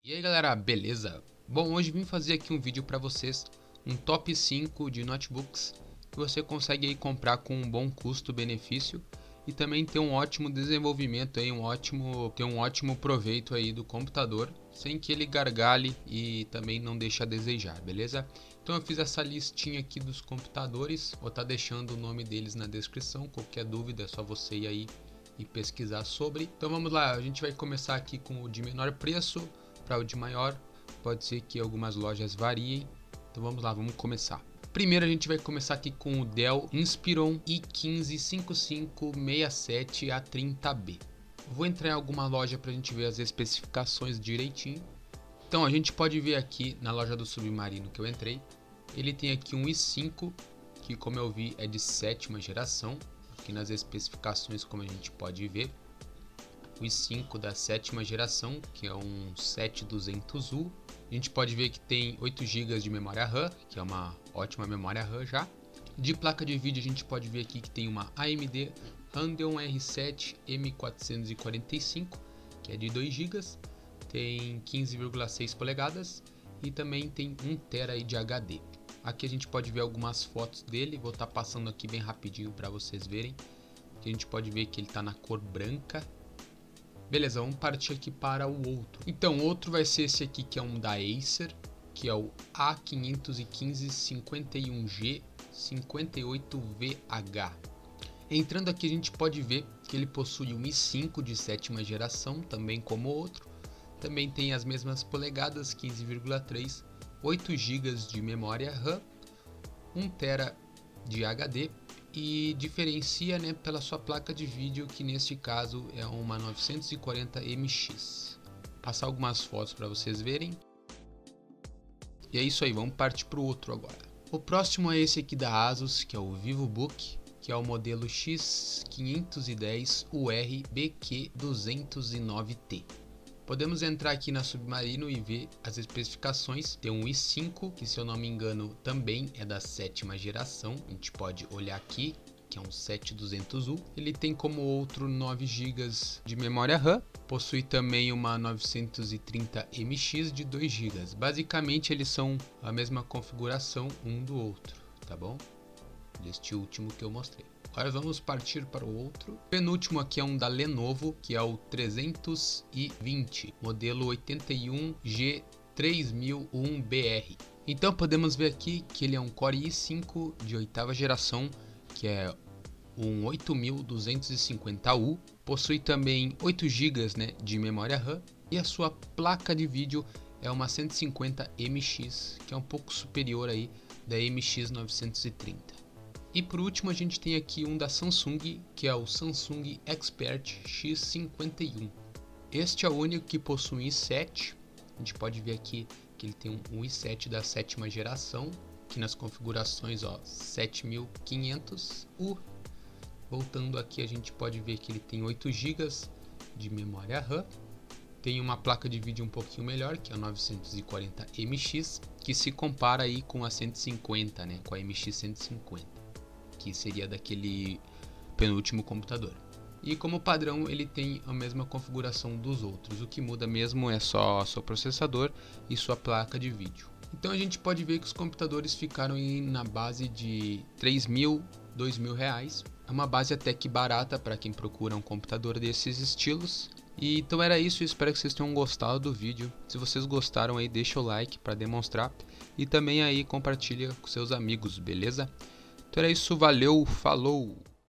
E aí galera, beleza? Bom, hoje vim fazer aqui um vídeo para vocês, um top 5 de notebooks que você consegue aí comprar com um bom custo-benefício e também ter um ótimo desenvolvimento aí, ter um ótimo proveito aí do computador, sem que ele gargale e também não deixe a desejar, beleza? Então eu fiz essa listinha aqui dos computadores, vou estar deixando o nome deles na descrição, qualquer dúvida é só você ir aí e pesquisar sobre. Então vamos lá, a gente vai começar aqui com o de menor preço para o de maior, pode ser que algumas lojas variem, então vamos lá, vamos começar. Primeiro a gente vai começar aqui com o Dell Inspiron i15-5567A30B. Vou entrar em alguma loja para a gente ver as especificações direitinho. Então a gente pode ver aqui na loja do Submarino que eu entrei, ele tem aqui um i5, que como eu vi é de 7ª geração, aqui nas especificações como a gente pode ver. O i5 da 7ª geração, que é um 7200U. A gente pode ver que tem 8 GB de memória RAM, que é uma ótima memória RAM já. De placa de vídeo a gente pode ver aqui que tem uma AMD Radeon R7 M445, que é de 2 GB, tem 15,6 polegadas e também tem 1 TB aí de HD. Aqui a gente pode ver algumas fotos dele, vou estar passando aqui bem rapidinho para vocês verem. Aqui a gente pode ver que ele está na cor branca. Beleza, vamos partir aqui para o outro. Então, o outro vai ser esse aqui, que é um da Acer, que é o A515-51G58VH. Entrando aqui, a gente pode ver que ele possui um i5 de 7ª geração, também como o outro. Também tem as mesmas polegadas, 15,3, 8 GB de memória RAM, 1 TB de HD. E diferencia, né, pela sua placa de vídeo, que neste caso é uma 940MX. Passar algumas fotos para vocês verem. E é isso aí, vamos partir para o outro agora. O próximo é esse aqui da Asus, que é o VivoBook, que é o modelo X510UR-BQ209T. Podemos entrar aqui na Submarino e ver as especificações. Tem um i5, que se eu não me engano também é da 7ª geração. A gente pode olhar aqui, que é um 7200U. Ele tem como outro 9 GB de memória RAM. Possui também uma 930MX de 2 GB. Basicamente eles são a mesma configuração um do outro, tá bom? Deste último que eu mostrei. Agora vamos partir para o outro. O penúltimo aqui é um da Lenovo, que é o 320, modelo 81G3001BR. Então podemos ver aqui que ele é um Core i5 de 8ª geração, que é um 8250U. Possui também 8 GB, né, de memória RAM. E a sua placa de vídeo é uma 150MX, que é um pouco superior aí da MX 930. E por último a gente tem aqui um da Samsung, que é o Samsung Expert X51. Este é o único que possui i7. A gente pode ver aqui que ele tem um i7 da 7ª geração, aqui nas configurações, ó, 7500U. Voltando aqui a gente pode ver que ele tem 8 GB de memória RAM. Tem uma placa de vídeo um pouquinho melhor, que é a 940MX, que se compara aí com a 150, né, com a MX 150. Que seria daquele penúltimo computador. E como padrão ele tem a mesma configuração dos outros, o que muda mesmo é só seu processador e sua placa de vídeo. Então a gente pode ver que os computadores ficaram na base de 3.000, 2.000 reais. É uma base até que barata para quem procura um computador desses estilos. E então era isso, espero que vocês tenham gostado do vídeo. Se vocês gostaram aí, deixa o like para demonstrar e também aí compartilha com seus amigos, beleza? Então é isso, valeu, falou!